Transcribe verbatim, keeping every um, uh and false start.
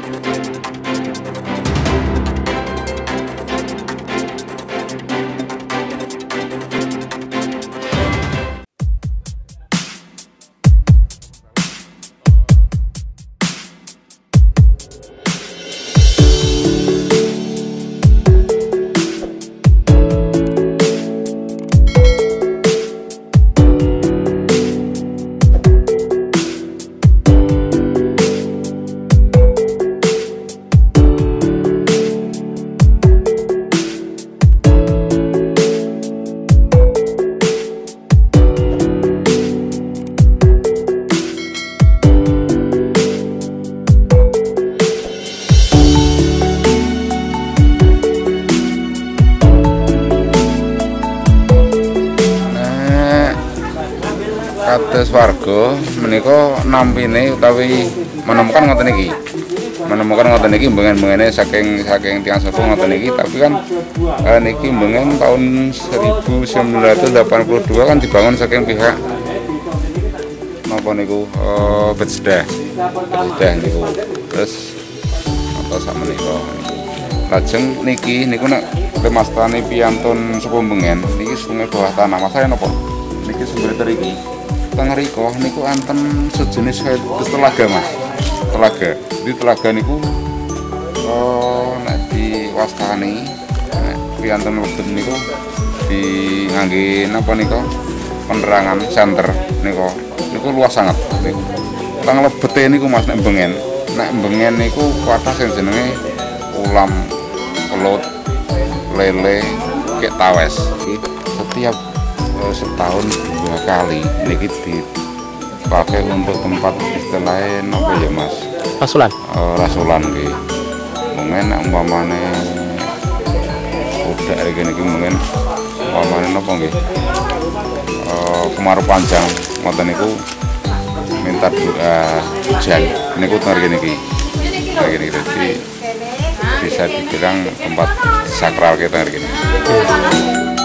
Kados warga menika nampine utawi menemukan ngoten iki. Menemukan ngoten iki mbengen-mbengene saking saking tiyang sepuh ngoten iki, tapi kan eh, niki mbengen tahun seribu sembilan ratus delapan puluh dua kan dibangun saking pihak napa niku eh Bethesda. Bethesda niku. Terus apa sakmenika. Lajeng niki niku nek remastane piyantun sepuh mbengen niki sungai bawah tanah. Masane napa? Niki sumber teriki. Tengah riko niku anten sejenis telaga mas, telaga. Di telaga niku oh nek diwastani, nek piyanten wekdal niku di ngangge napa niku penerangan senter niku, niku luas sangat niku. Teng lebete niku mas nek bengen, nek bengen niku kuatah sing jenenge ulam, pelut, lele, kek tawes. Setiap setahun dua kali niki dipakai untuk tempat istilahnya apa ya mas? Rasulan. Uh, rasulan ki. Mungkin umpamane udah hari gini mungkin umpamane napa nggih? Uh, kemarau panjang ngoten niku minta doa hujan niku teng riki niki. Hari jadi bisa dibilang tempat sakral kita hari ini.